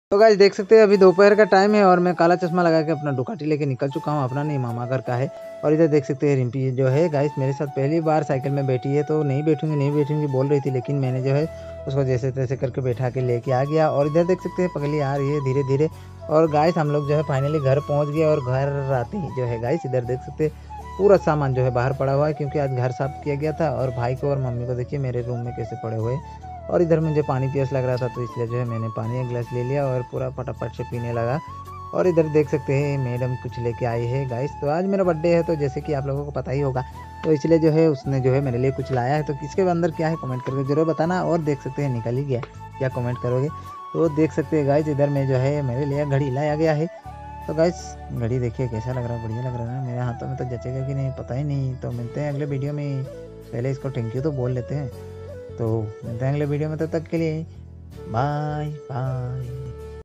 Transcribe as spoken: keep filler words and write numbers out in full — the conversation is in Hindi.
तो गाइस देख सकते हैं अभी दोपहर का टाइम है और मैं काला चश्मा लगा के अपना डुकाटी लेके निकल चुका हूँ। अपना नहीं, मामा घर का है। और इधर देख सकते हैं रिम्पी जो है गाइस मेरे साथ पहली बार साइकिल में बैठी है, तो नहीं बैठूंगी नहीं बैठूंगी बोल रही थी, लेकिन मैंने जो है उसको जैसे तैसे करके बैठा के लेके आ गया। और इधर देख सकते हैं पगली आ रही है धीरे धीरे। और गाइस हम लोग जो है फाइनली घर पहुँच गए। और घर आते ही जो है गाइस इधर देख सकते हैं पूरा सामान जो है बाहर पड़ा हुआ है, क्योंकि आज घर साफ किया गया था। और भाई को और मम्मी को देखिए मेरे रूम में कैसे पड़े हुए। और इधर मुझे पानी प्यास लग रहा था, तो इसलिए जो है मैंने पानी एक गिलास ले लिया और पूरा फटाफट से पीने लगा। और इधर देख सकते हैं मैडम कुछ लेके आई है गाइस। तो आज मेरा बर्थडे है, तो जैसे कि आप लोगों को पता ही होगा, तो इसलिए जो है उसने जो है मेरे लिए कुछ लाया है। तो किसके अंदर क्या है कमेंट करके जरूर बताना। और देख सकते हैं निकल ही गया, क्या कमेंट करोगे। तो देख सकते हैं गाइस इधर में जो है मेरे लिए घड़ी लाया गया है। तो गाइस घड़ी देखिए कैसा लग रहा है, बढ़िया लग रहा है ना। मेरे हाथों में तो जचेगा कि नहीं पता ही नहीं। तो मिलते हैं अगले वीडियो में। पहले इसको थैंक यू तो बोल लेते हैं। तो मिलते हैं अगले वीडियो में, तब तक के लिए बाय बाय।